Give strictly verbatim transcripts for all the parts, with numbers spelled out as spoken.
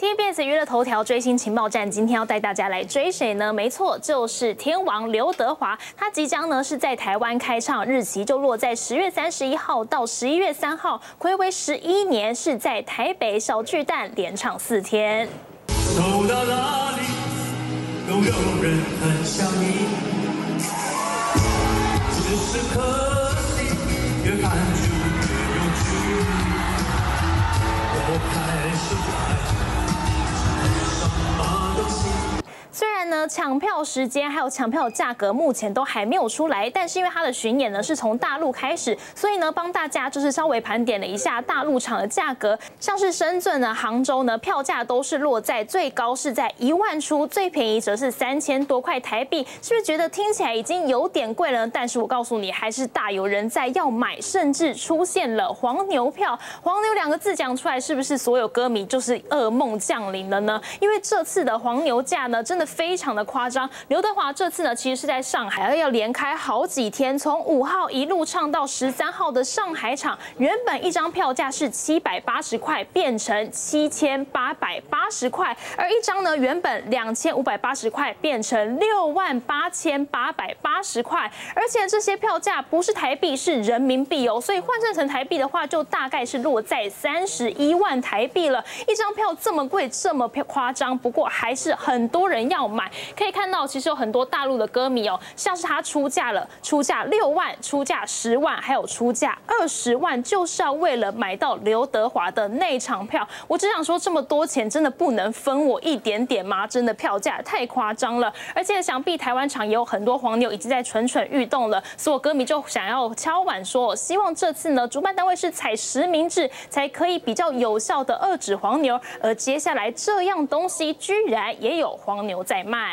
T V B S 娱乐头条追星情报站，今天要带大家来追谁呢？没错，就是天王刘德华。他即将呢是在台湾开唱，日期就落在十月三十一号到十一月三号，睽违十一年，是在台北小巨蛋连唱四天。走到哪里都有人很想你，只是可惜越看就越有趣。我开始爱。 虽然呢，抢票时间还有抢票价格目前都还没有出来，但是因为它的巡演呢是从大陆开始，所以呢帮大家就是稍微盘点了一下大陆场的价格，像是深圳呢、杭州呢，票价都是落在最高是在一万出，最便宜则是三千多块台币，是不是觉得听起来已经有点贵了？但是我告诉你，还是大有人在要买，甚至出现了黄牛票。黄牛两个字讲出来，是不是所有歌迷就是噩梦降临了呢？因为这次的黄牛价呢，真的 非常的夸张，刘德华这次呢，其实是在上海要连开好几天，从五号一路唱到十三号的上海场，原本一张票价是七百八十块，变成七千八百八十块，而一张呢原本两千五百八十块，变成六万八千八百八十块，而且这些票价不是台币，是人民币哦，所以换算成台币的话，就大概是落在三十一万台币了。一张票这么贵，这么夸张，不过还是很多人要买。 可以看到，其实有很多大陆的歌迷哦，像是他出价了，出价六万，出价十万，还有出价二十万，就是要为了买到刘德华的那场票。我只想说，这么多钱真的不能分我一点点吗？真的票价太夸张了，而且想必台湾场也有很多黄牛已经在蠢蠢欲动了，所有歌迷就想要敲碗说，希望这次呢，主办单位是采实名制，才可以比较有效的遏制黄牛。而接下来这样东西居然也有黄牛在卖。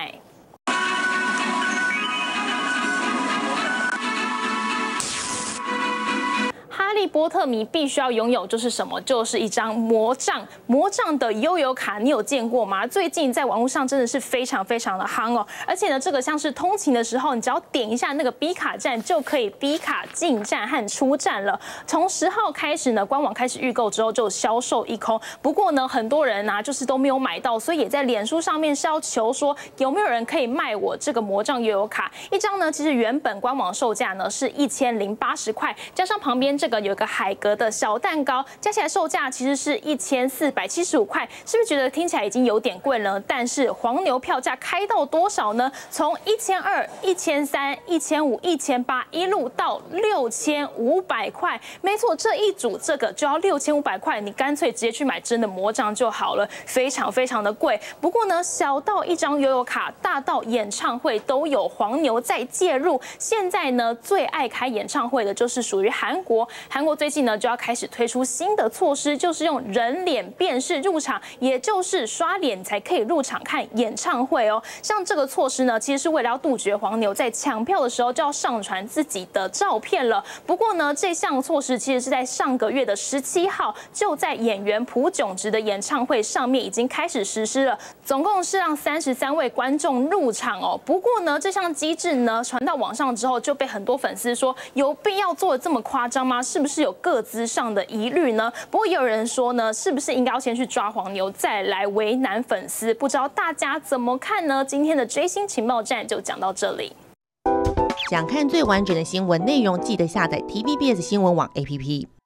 哈利波特迷必须要拥有就是什么？就是一张魔杖。魔杖的悠游卡，你有见过吗？最近在网络上真的是非常非常的夯哦。而且呢，这个像是通勤的时候，你只要点一下那个 B 卡站，就可以 B 卡进站和出站了。从十号开始呢，官网开始预购之后就销售一空。不过呢，很多人啊就是都没有买到，所以也在脸书上面是要求说有没有人可以卖我这个魔杖悠游卡一张呢？其实原本官网售价呢是一千零八十块，加上旁边这个 有个海格的小蛋糕，加起来售价其实是一千四百七十五块，是不是觉得听起来已经有点贵了？但是黄牛票价开到多少呢？从一千二、一千三、一千五、一千八，一路到六千五百块。没错，这一组这个就要六千五百块，你干脆直接去买真的魔杖就好了，非常非常的贵。不过呢，小到一张悠游卡，大到演唱会都有黄牛在介入。现在呢，最爱开演唱会的就是属于韩国。 韩国最近呢就要开始推出新的措施，就是用人脸辨识入场，也就是刷脸才可以入场看演唱会哦。像这个措施呢，其实是为了要杜绝黄牛在抢票的时候就要上传自己的照片了。不过呢，这项措施其实是在上个月的十七号，就在演员朴炯植的演唱会上面已经开始实施了，总共是让三十三位观众入场哦。不过呢，这项机制呢传到网上之后，就被很多粉丝说，有必要做的这么夸张吗？是不是？ 是有个资上的疑虑呢，不过也有人说呢，是不是应该要先去抓黄牛，再来为难粉丝？不知道大家怎么看呢？今天的追星情报站就讲到这里。 想看最完整的新闻内容，记得下载 T V B S 新闻网 A P P。